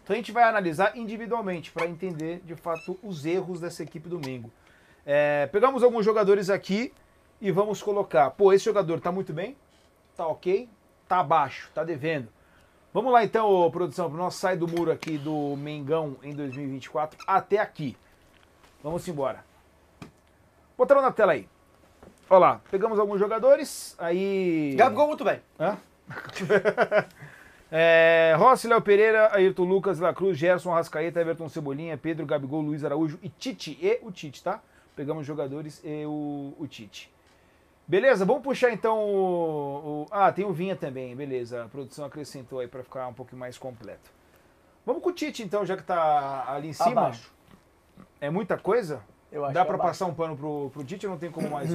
Então a gente vai analisar individualmente para entender, de fato, os erros dessa equipe domingo. Pegamos alguns jogadores aqui e vamos colocar. Pô, esse jogador tá muito bem, tá ok, tá abaixo, tá devendo. Vamos lá então, produção, para o nosso sai do muro aqui do Mengão em 2024 até aqui. Vamos embora. Botaram na tela aí. Olha lá, pegamos alguns jogadores, aí... Gabigol muito bem. Hã? Rossi, Léo Pereira, Ayrton Lucas, La Cruz, Gerson, Arrascaeta, Everton Cebolinha, Pedro, Gabigol, Luiz Araújo e Tite. E o Tite, tá? Pegamos jogadores e o Tite. Beleza, vamos puxar então tem o Vinha também, beleza. A produção acrescentou aí para ficar um pouco mais completo. Vamos com o Tite então, já que tá ali em cima. Abaixo. É muita coisa? Eu acho Dá que para abaixo. passar um pano pro Tite ou não tem como mais?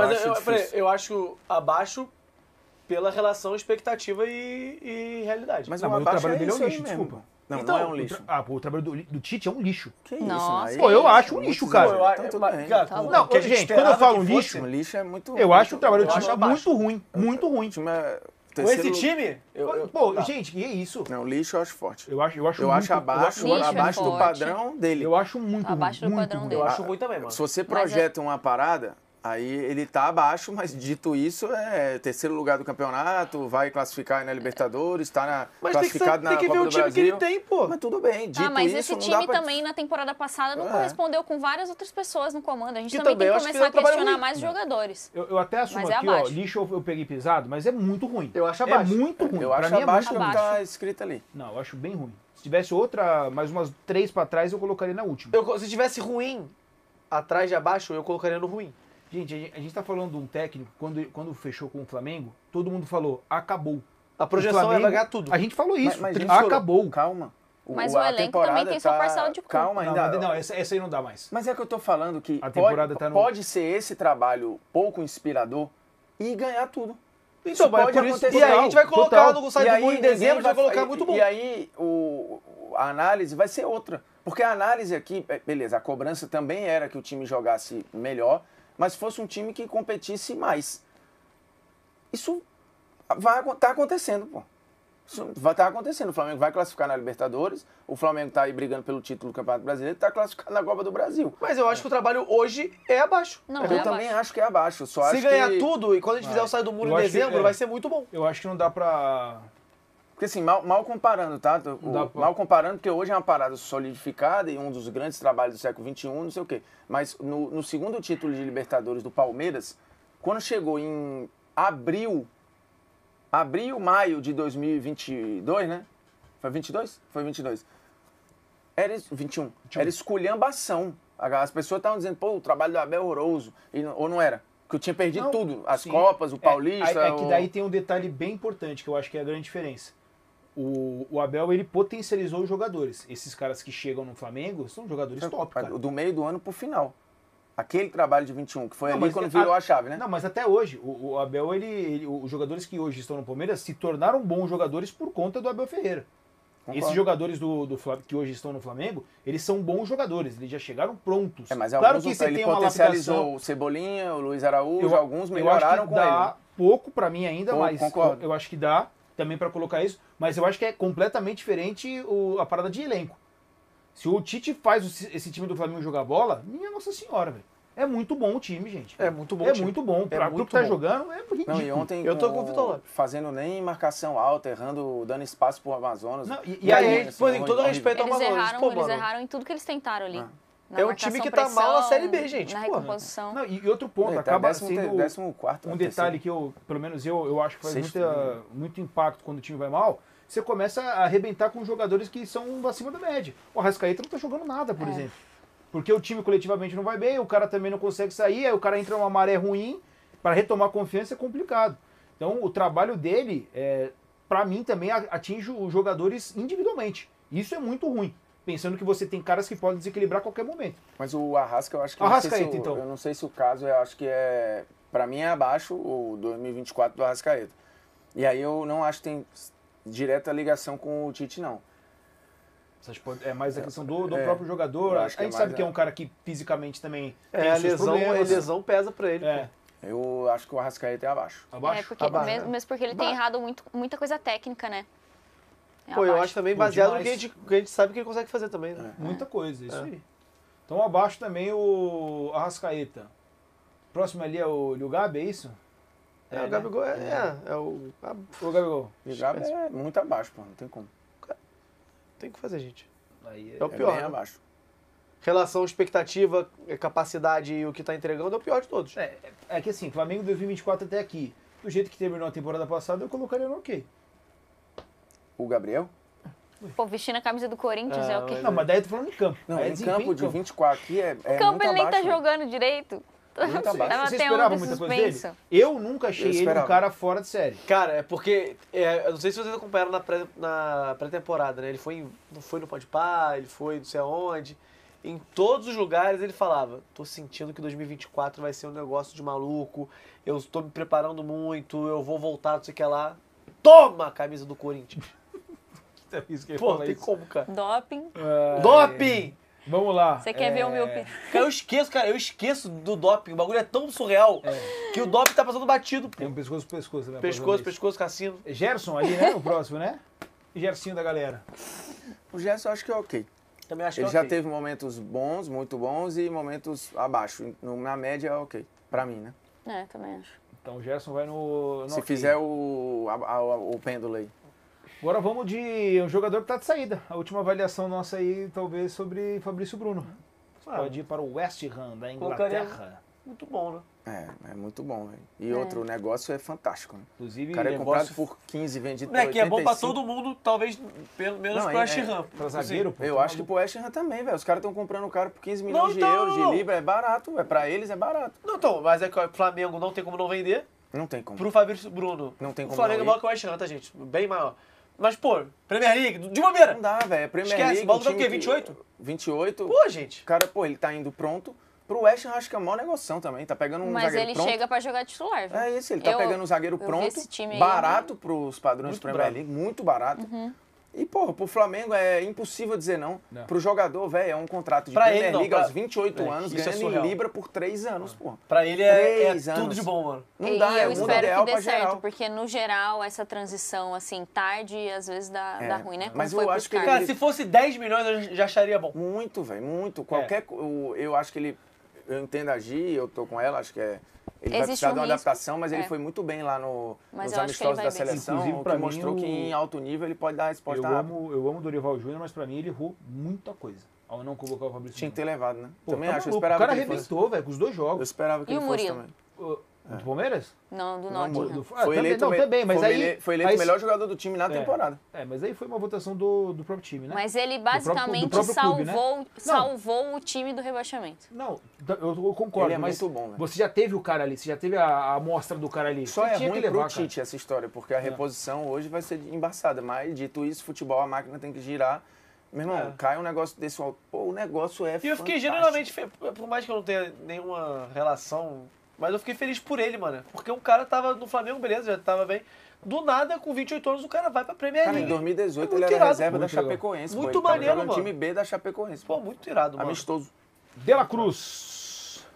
Eu acho abaixo pela relação expectativa e realidade. Mas o o abaixo trabalho dele é um isso aí lixo, mesmo. desculpa. Não, Então, não é um lixo. O trabalho do Tite é um lixo. Que isso, Nossa. aí- Pô, eu acho um muito lixo, exagero. cara. Então, tudo bem. Cara, Tá bom. Não, que a gente gente, quando eu esperava falo que lixo, fosse, Um lixo é muito... eu acho o trabalho do eu Tite acho abaixo. muito ruim, muito ruim. time é com terceiro- esse time... Pô, gente, que é isso? Não, lixo eu acho forte. Eu acho Eu muito, acho abaixo, Lixo é abaixo do forte. padrão dele. Eu acho muito Abaixo ruim, do muito padrão ruim. dele. Eu acho ruim também, mano. Se você projeta uma parada, aí ele tá abaixo, mas dito isso, é terceiro lugar do campeonato, vai classificar na Libertadores, tá Mas tem classificado na que ver Copa o do time Brasil. que ele tem, pô. Mas tudo bem, dito Mas isso, esse não time dá pra... também na temporada passada não É. correspondeu com várias outras pessoas no comando. A gente Que também também tem eu que acho que começar a fizeram um trabalho questionar ruim. mais os jogadores. Eu até assumo Mas é aqui, ó, abaixo. lixo eu peguei pesado, mas é muito ruim. Eu acho É abaixo. muito ruim. Eu Pra acho mim é abaixo muito do ruim. que tá escrito ali. Não, eu acho bem ruim. Se tivesse outra, mais umas 3 pra trás, eu colocaria na última. Se tivesse ruim atrás de abaixo, eu colocaria no ruim. Gente, a gente tá falando de um técnico, quando fechou com o Flamengo, todo mundo falou, acabou. A projeção O Flamengo, vai ganhar tudo. A gente falou isso, Mas, gente, acabou. Calma. Mas o a elenco temporada também tem sua parcela de culpa. Calma, Não, ainda. não, essa aí não dá mais. Mas é que eu tô falando que A temporada tá no- pode ser esse trabalho pouco inspirador e ganhar tudo. Então, Isso mas é pode por isso. acontecer. E aí a gente vai colocar Total. no site do Muro em dezembro, vai colocar muito bom. E aí a análise vai ser outra. Porque a análise aqui, beleza, a cobrança também era que o time jogasse melhor, mas fosse um time que competisse mais. Isso vai estar acontecendo, pô. Isso vai estar acontecendo. O Flamengo vai classificar na Libertadores, o Flamengo está aí brigando pelo título do Campeonato Brasileiro, está classificado na Copa do Brasil. Mas eu acho que o trabalho hoje é abaixo. Não, Eu é também abaixo. acho que é abaixo. Só Se acho ganhar que... tudo e quando a gente fizer o Sai do Muro Eu em acho que dezembro, é. vai ser muito bom. Eu acho que não dá pra... Porque assim, mal comparando, tá? dá pra- Mal comparando, porque hoje é uma parada solidificada e um dos grandes trabalhos do século XXI, não sei o quê. Mas no segundo título de Libertadores do Palmeiras, quando chegou em abril, maio de 2022, né? Foi 22? Foi 22. Era 21. Era esculhambação. As pessoas estavam dizendo, pô, o trabalho do Abel é horroroso. Ou não era? Que eu tinha perdido Não, tudo. As sim. Copas, o Paulista... É que daí tem um detalhe bem importante, que eu acho que é a grande diferença. O Abel, ele potencializou os jogadores. Esses caras que chegam no Flamengo são jogadores top, cara. Do meio do ano pro final. Aquele trabalho de 21, que foi Não, ali mas quando virou a chave, né? Não, mas até hoje, o Abel, os jogadores que hoje estão no Palmeiras se tornaram bons jogadores por conta do Abel Ferreira. Concordo. Esses jogadores do Flamengo, que hoje estão no Flamengo, eles são bons jogadores, eles já chegaram prontos. Mas claro alguns que você ele tem uma potencializou lapidação. o Cebolinha, o Luiz Araújo, alguns eu melhoraram acho que com dá ele. pouco pra mim ainda, Pouco, mas concordo. eu acho que dá também pra colocar isso, mas eu acho que é completamente diferente a parada de elenco. Se o Tite faz esse time do Flamengo jogar bola, minha Nossa Senhora, velho. É muito bom o time, gente. É muito bom É o time. muito bom. Pra muito tu que tá bom. jogando, é ridículo. Não, e ontem Eu tô com o Vitor Lopes. fazendo nem marcação alta, dando espaço pro Amazonas. Não, e E aí, aí, pô, com todo horrível. respeito ao Eles Amazonas, erraram, pô, eles mano. erraram em tudo que eles tentaram ali. Ah. Na É um time que tá marcação, mal na pressão, Série B, gente, Na porra. recomposição. não, e outro ponto, Ele tá acaba 14º, sendo um detalhe que eu, pelo menos eu acho que faz Sexto, muito impacto quando o time vai mal. Você começa a arrebentar com jogadores que são acima da média. O Arrascaeta não tá jogando nada, por exemplo. Porque o time coletivamente não vai bem, o cara também não consegue sair, aí o cara entra numa maré ruim, para retomar confiança é complicado. Então o trabalho dele, para mim também atinge os jogadores individualmente. Isso é muito ruim, pensando que você tem caras que podem desequilibrar a qualquer momento. Mas o Arrasca, eu acho que... Arrascaeta, então. Eu não sei se o caso, eu acho que é... Pra mim é abaixo o 2024 do Arrascaeta. E aí eu não acho que tem direta ligação com o Tite, não. É mais a questão do próprio jogador. eu A acho que gente é sabe mais que é um cara que fisicamente também tem É, a os seus lesão, problemas. pesa pra ele, É. pô. Eu acho que o Arrascaeta é abaixo. Abaixo? É, porque, Abaixo, mesmo porque ele tem errado muita coisa técnica, né? Pô, eu abaixo. acho também Pô, baseado no demais. que a gente sabe que ele consegue fazer também, né? Muita coisa, isso aí. Então abaixo também o Arrascaeta. Próximo ali é o Gabi, é isso? É, o né? Gabigol é o... O Gabigol. E o Gabi é muito abaixo, pô. Não tem como. Tem que fazer, gente. Aí É o É pior, bem né? abaixo. Relação, expectativa, capacidade e o que tá entregando é o pior de todos. É que assim, Flamengo 2024 até aqui, do jeito que terminou a temporada passada, eu colocaria no ok. O Gabriel? Pô, vestindo a camisa do Corinthians é o quê? Não, mas daí eu tô falando em campo. Não, Aí é em desempenho campo em de 24 aqui é O campo muito ele nem tá abaixo. jogando direito. Muito abaixo. Tava Você até esperava ontem muita coisa dele? suspenso. Eu nunca achei Eu ele um esperava. cara fora de série. Cara, é porque, eu não sei se vocês acompanharam na pré-temporada, né? Ele foi no Podpah, ele foi não sei aonde. Em todos os lugares ele falava, tô sentindo que 2024 vai ser um negócio de maluco, eu estou me preparando muito, eu vou voltar, não sei o que lá. Toma a camisa do Corinthians. Isso que eu ia Pô, falar não tem isso. como, cara. Doping. Doping! Vamos lá. Você quer ver o meu... Cara, eu esqueço do doping. O bagulho é tão surreal que o doping tá passando batido. Tem um pescoço, também. Pescoço, cassino. Gerson ali, né? O próximo, né? E Gersinho da galera. O Gerson eu acho que é ok. Também acho Ele que já é ok. teve momentos bons, muito bons, e momentos abaixo. Na média é ok. Pra mim, né? É, também acho. Então o Gerson vai no Se ok. fizer o pêndulo aí. Agora vamos de um jogador que tá de saída. A última avaliação nossa aí, talvez, sobre Fabrício Bruno. Pode ir para o West Ham da Colocaria- Inglaterra. Muito bom, né? É muito bom, velho. E outro, o negócio é fantástico, né? Inclusive, O cara é negócio comprado por 15, vendido Não é por que é bom pra 85. todo mundo, talvez menos Não, pro West é- Ham. pra zagueiro, Assim, pô. Eu acho que pro West Ham também, velho. Os caras estão comprando o cara por 15 milhões de então, euros, não. de libra. É barato, pra eles é barato. Não, então, mas é que o Flamengo não tem como não vender. Não tem como. Pro Fabrício Bruno. Não tem O como Flamengo é não maior ir. que o West Ham, tá, gente? Bem maior. Mas, pô, Premier League, de bobeira. Não dá, velho. É Premier Esquece, League. o maluco tá o time quê, que- 28? 28. Pô, gente. O cara, pô, ele tá indo pronto. Pro West Ham, acho que é a maior negociação também. Tá pegando um Mas zagueiro ele pronto. chega pra jogar titular, viu? É isso, ele tá Eu- pegando um zagueiro eu vi pronto, esse time aí, barato pros padrões Muito do Premier bravo. League, muito barato. E, porra, pro Flamengo é impossível dizer não. Não. Pro jogador, velho, é um contrato de Pra Premier ele, não, League pra- aos 28 É, anos, isso é ganhando surreal. em Libra por 3 anos, porra. Pra ele é 3 tudo anos. de bom, mano. Não E dá, é eu o mundo espero ideal que dê pra certo, geral. porque no geral essa transição, assim, tarde, às vezes dá ruim, né? Como mas foi eu pros acho que ele- caras. Cara, se fosse 10 milhões, eu já acharia bom. Muito, velho, muito. Eu acho que ele... Eu entendo agir, eu tô com ela, acho que é... Ele vai Existe precisar um de uma risco. adaptação, mas ele É. foi muito bem lá Mas nos eu acho que ele amistosos vai da bem. seleção, Inclusive, pra que mim, mostrou que em alto nível ele pode dar a resposta rápida. Eu amo o Dorival Júnior, mas pra mim ele errou muita coisa ao não colocar o Fabrício Tinha que Bruno. ter levado, né? Pô, Também tá acho, eu maluco. esperava O cara que ele fosse. arrebentou, velho, com os dois Eu jogos. esperava que E ele o fosse Murilo? também. Do Palmeiras? Não, do Não, Nottingham. Murilo. Ah, Foi também, eleito, não, também, mas foi eleito aí- o melhor jogador do time na temporada. Mas aí foi uma votação do próprio time, né? Mas ele do basicamente próprio clube, né? salvou o time do rebaixamento. Não, eu concordo, Ele é mas muito bom, velho. você já teve o cara ali, você já teve a amostra do cara ali. Só Você é tinha ruim que pro levar, cara. Tite essa história, porque a reposição hoje vai ser embaçada. Mas, dito isso, futebol, a máquina tem que girar. Meu irmão, cai um negócio desse... Pô, o negócio é E eu fiquei fantástico. genuinamente, por mais que eu não tenha nenhuma relação, mas eu fiquei feliz por ele, mano. Porque o cara tava no Flamengo, beleza, já tava bem. Do nada, com 28 anos, o cara vai pra Premier Cara, em League. 2018 É ele muito era irado. reserva da Muito legal. Chapecoense. pô. Muito Ele tava maneiro, jogando mano. time B da Chapecoense. Pô, muito irado, mano. Amistoso. De La Cruz.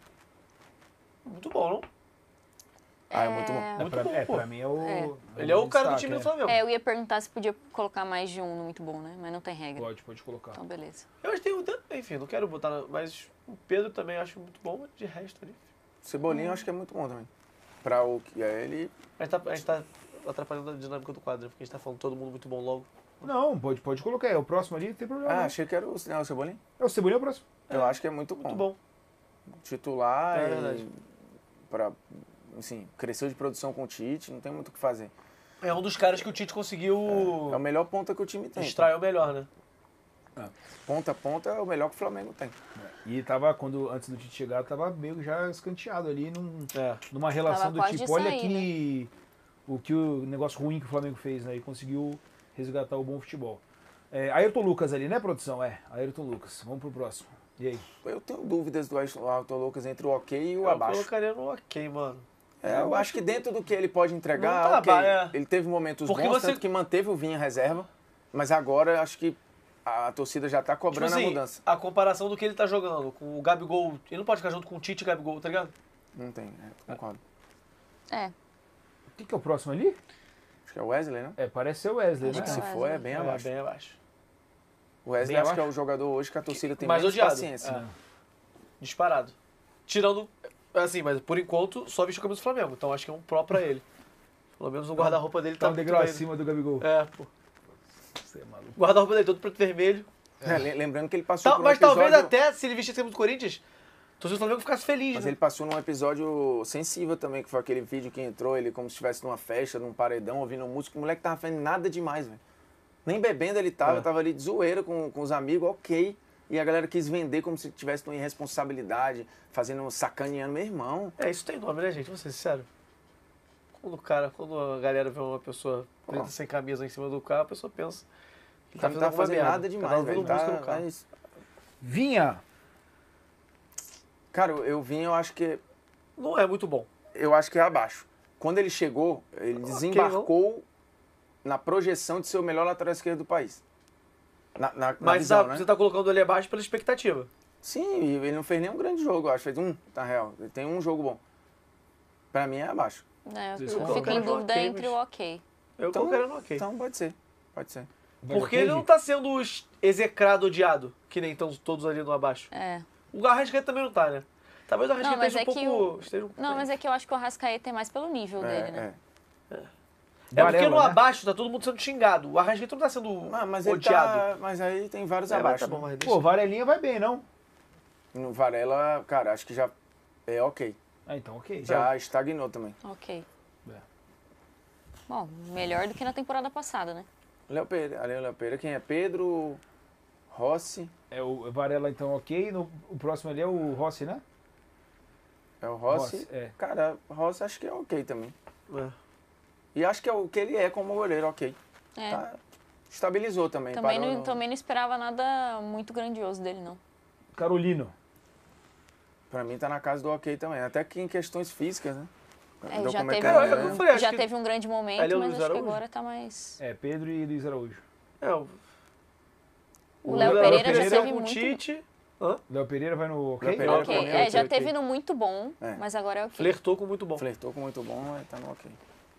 Muito bom, não? Ah, é muito bom. Muito bom, pô. Pra mim é o... Ele é o cara do destaque, time do é. Flamengo. Eu ia perguntar se podia colocar mais de um no muito bom, né? Mas não tem regra. Pode colocar. Então, beleza. Eu acho que tem um... Enfim, não quero botar... Mas o Pedro também eu acho muito bom, mas de resto ali... Cebolinha eu acho que é muito bom também. Pra o que é ele... A gente tá atrapalhando a dinâmica do quadro, né? Porque a gente tá falando todo mundo muito bom logo. Não, pode colocar. É o próximo ali, não tem problema. Ah, não. achei que era o Cebolinha. É o Cebolinha é o próximo. Eu acho que é muito bom. Muito bom. Titular É e verdade. pra, assim, cresceu de produção com o Tite, não tem muito o que fazer. É um dos caras que o Tite conseguiu É o melhor ponta que o time tem. extrair o melhor, né? Ponta a ponta é o melhor que o Flamengo tem. E tava, antes do Tite chegar, tava meio já escanteado ali É. numa relação Tava do quase tipo, de olha sair, que o negócio ruim que o Flamengo fez, né? E conseguiu resgatar o bom futebol. Ayrton Lucas ali, né, produção? Ayrton Lucas. Vamos pro próximo. E aí? Eu tenho dúvidas do Ayrton Lucas entre o ok e o Eu abaixo. colocaria no ok, mano. Eu acho que dentro do que ele pode entregar, Não tá ok. abaixo, Ele teve momentos Porque bons, você- tanto que manteve o Vinha reserva, mas agora acho que a torcida já tá Tipo cobrando assim, a mudança. a comparação do que ele tá jogando com o Gabigol. Ele não pode ficar junto com o Tite e Gabigol, tá ligado? Não tem, concordo. É. O que é o próximo ali? Acho que é o Wesley, né? Parece ser o Wesley, Acho né? que Se é o for, é Wesley. bem É, abaixo. bem abaixo. O Wesley Bem acho que é abaixo? o jogador hoje que a torcida tem Mais menos odiado. paciência. É. Disparado. Tirando, assim, mas por enquanto só vestiu a camisa do Flamengo, então acho que é um pró pra ele. Pelo menos o guarda-roupa dele Tá tá um muito degrau bem. acima do Gabigol. É, pô. Você é maluco. O guarda-roupa dele todo preto e vermelho. Lembrando que ele passou por um Mas episódio... talvez até, se ele vestisse a camisa do Corinthians, o torcedor do Flamengo ficasse feliz, Mas né? ele passou num episódio sensível também, que foi aquele vídeo que entrou, ele como se estivesse numa festa, num paredão, ouvindo música. O moleque tava fazendo nada demais, velho. Nem bebendo ele tava ali de zoeira com os amigos, ok. E a galera quis vender como se tivesse uma irresponsabilidade, fazendo, sacaneando meu irmão. Isso tem nome, né, gente? Vou ser sincero. Quando a galera vê uma pessoa preta sem camisa em cima do carro, a pessoa pensa que Ele não tá alguma fazendo merda. nada Tá demais, ouvindo velho. música no carro. Vinha! Cara, eu acho que... Não é muito bom. Eu acho que é abaixo. Quando ele chegou, ele desembarcou na projeção de ser o melhor lateral esquerdo do país. Na Mas visão, né? você tá colocando ele abaixo pela expectativa. Sim, e ele não fez nenhum grande jogo, eu acho. Fez um, na real. Ele tem um jogo bom. Pra mim é abaixo. Eu concordo. fico em dúvida Ok, entre mas- o ok. Eu colocaria no ok. Então pode ser. Pode ser. Porque ele não tá sendo execrado, odiado, que nem estão todos ali no abaixo. É. O Arrascaeta também não tá, né? Talvez o Arrascaeta Não, mas esteja é que esteja um pouco... Não, mas é que eu acho que o Arrascaeta é mais pelo nível dele, né? É porque Varela, no né? abaixo tá todo mundo sendo xingado. O Arrascaeta não tá sendo Mas ele odiado. tá, mas aí tem vários Mas abaixo. tá bom, né? mas deixa. Pô, Varelinha vai bem, não? No Varela, cara, acho que já é ok. Ah, então ok. Já estagnou também. Ok. É. Bom, melhor do que na temporada passada, né? Léo Pereira, quem é? Pedro, Rossi, É o Varela, então, ok. O próximo ali é o Rossi, né? é o Rossi. Rossi, é. Cara, Rossi acho que é ok também. É. E acho que é o que ele é como goleiro, ok. É. Tá, estabilizou também. Também parou não, no- também não esperava nada muito grandioso dele, não. Carolino. Pra mim tá na casa do ok também. Até que em questões físicas, né? É, Deu já como é teve, que é, eu né? falei, acho já que- teve um grande momento, Ali é o mas Luiz acho que Araújo? agora tá mais... É, Pedro e Luiz Araújo. O Léo Pereira já teve com o muito... Tite, Léo Pereira vai no ok? Léo Pereira Ok, pra mim é já ok. teve no muito bom, É. mas agora é ok. flertou com muito bom. Flertou com muito bom, tá no ok.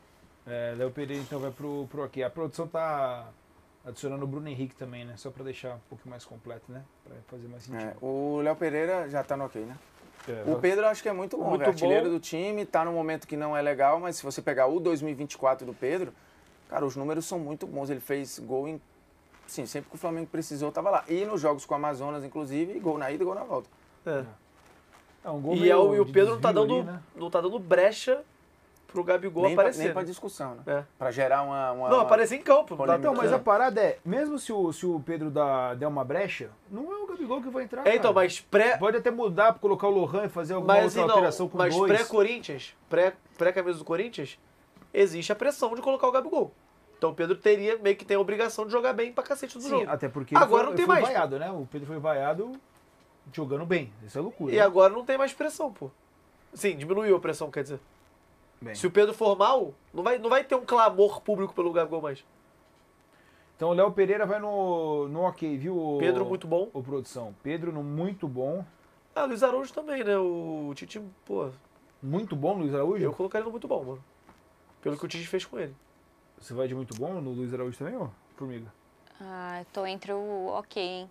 É, Léo Pereira então vai pro ok. A produção tá adicionando o Bruno Henrique também, né? Só pra deixar um pouco mais completo, né? Pra fazer mais sentido. É, o Léo Pereira já tá no ok, né? É, O Pedro eu acho que é muito bom, Muito velho. Artilheiro bom. do time, tá num momento que não é legal, mas se você pegar o 2024 do Pedro, cara, os números são muito bons. Ele fez gol em... Sim, sempre que o Flamengo precisou, tava lá. E nos jogos com o Amazonas, inclusive, gol na ida e gol na volta. É. É um gol E, meio o de Pedro não tá desvio dando, ali, né? não tá dando brecha pro Gabigol Nem aparecer. nem pra né? discussão, né? É. Pra gerar uma Não, aparecer em campo. Não tá polêmica. Então, mas é. a parada é, mesmo se o Pedro der uma brecha, não é o Gabigol que vai entrar, É, então, cara. mas pré... Pode até mudar, colocar o Lohan e fazer alguma Mas, outra assim, alteração não, com mas dois. pré-Corinthians, pré-camisa do Corinthians, existe a pressão de colocar o Gabigol. Então o Pedro meio que tem a obrigação de jogar bem pra cacete do Sim, jogo. até porque ele Agora foi, não tem ele foi mais. vaiado, né? O Pedro foi vaiado jogando bem. Isso é loucura. E né? agora não tem mais pressão, pô. Sim, diminuiu a pressão, quer dizer. Bem. Se o Pedro for mal, não vai ter um clamor público pelo Gabigol mais. Então o Léo Pereira vai no ok, viu? Pedro muito bom. O produção. Pedro no muito bom. Ah, Luiz Araújo também, né? O Tite, pô, Muito bom, Luiz Araújo? eu colocaria no muito bom, mano. Pelo que o Tite fez com ele. Você vai de muito bom no Luiz Araújo também, ó? Formiga. Ah, eu tô entre o ok, hein?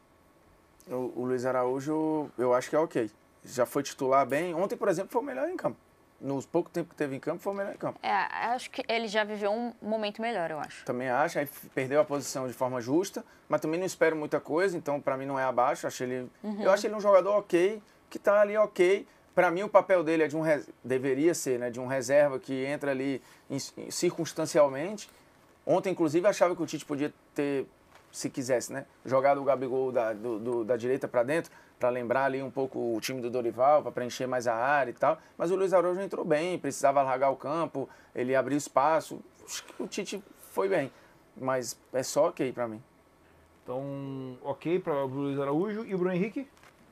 O Luiz Araújo, eu acho que é ok. Já foi titular bem. Ontem, por exemplo, foi o melhor em campo. Nos pouco tempo que teve em campo, foi o melhor em campo. É, acho que ele já viveu um momento melhor, eu acho. Também acho, aí perdeu a posição de forma justa, mas também não espero muita coisa, então pra mim não é abaixo. Eu acho ele um jogador ok, que tá ali ok. Pra mim o papel dele é deveria ser, né, de um reserva que entra ali circunstancialmente. Ontem, inclusive, achava que o Tite podia ter, se quisesse, né, jogado o Gabigol da direita pra dentro, para lembrar ali um pouco o time do Dorival, para preencher mais a área e tal. Mas o Luiz Araújo entrou bem, precisava largar o campo, ele abriu espaço. Acho que o Tite foi bem, mas é só ok para mim. Então, ok para o Luiz Araújo. E o Bruno Henrique?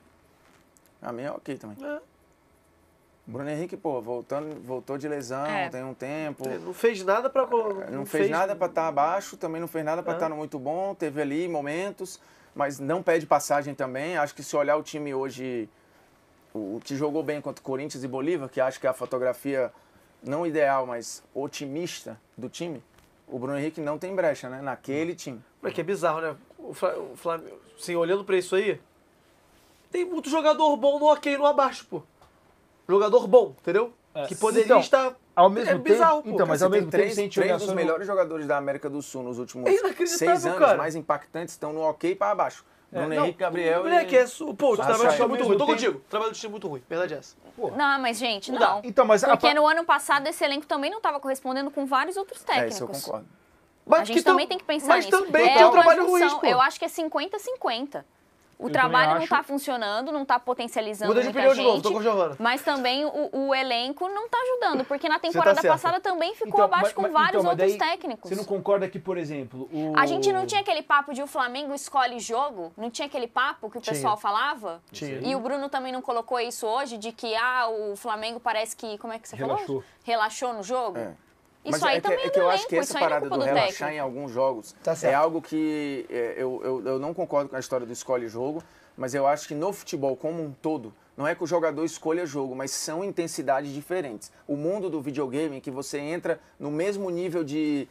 A mim é ok também. É. Bruno Henrique, pô, voltou de lesão, É. tem um tempo. Ele não fez nada pra... Não fez nada para estar abaixo, também não fez nada para É. estar no muito bom, teve ali momentos, mas não pede passagem também. Acho que se olhar o time hoje, o que jogou bem contra Corinthians e Bolívar, que acho que é a fotografia não ideal, mas otimista do time, O Bruno Henrique não tem brecha, né? Naquele time. Mas que é bizarro, né? O Flamengo, assim, olhando pra isso aí, tem muito jogador bom no ok, no abaixo, pô. Jogador bom, entendeu? Que poderia então, estar... Ao mesmo tempo, bizarro, pô. então, mas Você ao tem mesmo tempo, três, se a gente três olhar dos só no- melhores jogadores da América do Sul nos últimos É inacreditável, 6 anos, cara. mais impactantes, estão no ok para abaixo. Bruno não, Henrique, Gabriel Moleque, pô, o trabalho do time é ao muito mesmo ruim. Tô tempo- contigo. O trabalho do time é muito ruim. Verdade é essa. Não, mas, gente, Não dá. não. Então, mas Porque no ano passado esse elenco também não estava correspondendo com vários outros técnicos. isso eu concordo. Mas A gente também tem que pensar mas nisso. também É tem um uma trabalho junção. ruim, pô. Eu acho que é 50-50. O Eu trabalho também não acho. está funcionando, não está potencializando Muda de muita opinião de gente, novo, tô com a Giovana. mas também o elenco não está ajudando, porque na tá temporada certo. passada também ficou Então, abaixo com vários mas outros daí, técnicos. Você não concorda que, por exemplo, A gente não tinha aquele papo de o Flamengo escolhe jogo? Não tinha aquele papo que o Tinha. pessoal falava? Tinha. E o Bruno também não colocou isso hoje, de que o Flamengo parece que, como é que você Relaxou. falou? Relaxou no jogo? É. Isso Mas aí também é do que eu elenco, acho que essa isso aí não é parada culpa do do relaxar técnico. em alguns jogos Tá certo. é algo que eu não concordo com a história do escolhe jogo, mas eu acho que no futebol como um todo, não é que o jogador escolha jogo, mas são intensidades diferentes. O mundo do videogame, em que você entra no mesmo nível de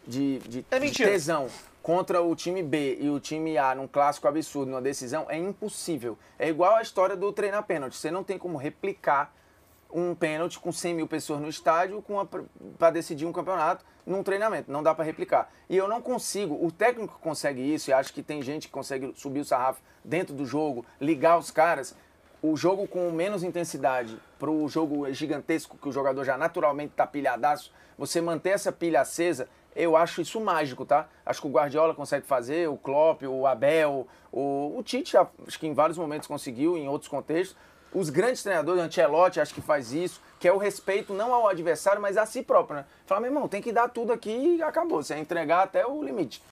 É mentira. tesão contra o time B e o time A num clássico absurdo, numa decisão, é impossível. É igual a história do treinar pênalti. Você não tem como replicar um pênalti com 100 mil pessoas no estádio para decidir um campeonato num treinamento. Não dá para replicar. E eu não consigo. O técnico consegue isso, e acho que tem gente que consegue subir o sarrafo dentro do jogo, ligar os caras. O jogo com menos intensidade para o jogo gigantesco, que o jogador já naturalmente está pilhadaço, você manter essa pilha acesa, eu acho isso mágico, tá? Acho que o Guardiola consegue fazer, o Klopp, o Abel, o Tite, acho que em vários momentos conseguiu, em outros contextos. Os grandes treinadores, o Ancelotti acho que faz isso, que é o respeito não ao adversário, mas a si próprio, né? Fala, meu irmão, tem que dar tudo aqui e acabou. Você vai entregar até o limite.